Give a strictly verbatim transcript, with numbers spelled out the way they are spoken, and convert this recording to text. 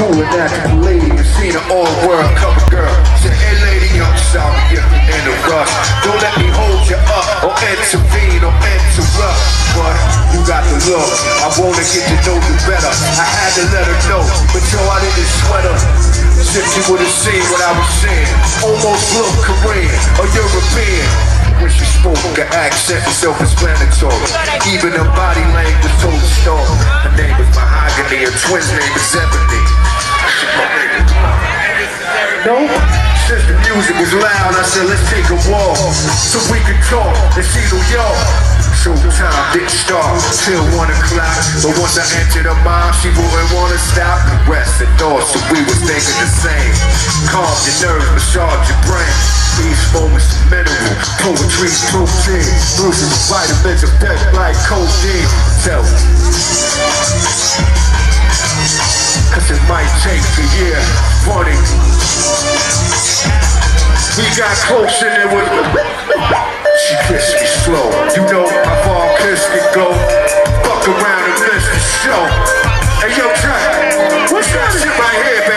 cool and natural lady, you seen an all world cover girl. Said, hey lady, I'm sorry if you're in a rush. Don't let me hold you up or intervene or interrupt. But you got the look, I wanna get to know you better. I had to let her know, but yo, I didn't sweat her. If you would've seen what I was saying, almost looked Korean or European. When she spoke, her accent was self-explanatory. Even her body language told a story. Her name was Mahogany, her twin's name is Ebony. No? Since the music was loud, I said let's take a walk so we could talk and see New York. Showtime didn't start till one o'clock, but once I entered her mind, she wouldn't wanna stop. The rest and thoughts, so we was thinking the same. Calm your nerves, massage your brain. These moments are mineral, poetry's protein. Bruises vitamins of death like codeine. Tell me, cause it might take a year. Funny, we got close and it was. She kissed me slow. You know how far a kiss can go. Fuck around and miss the show. Hey yo, Jack, what's that shit right here, baby?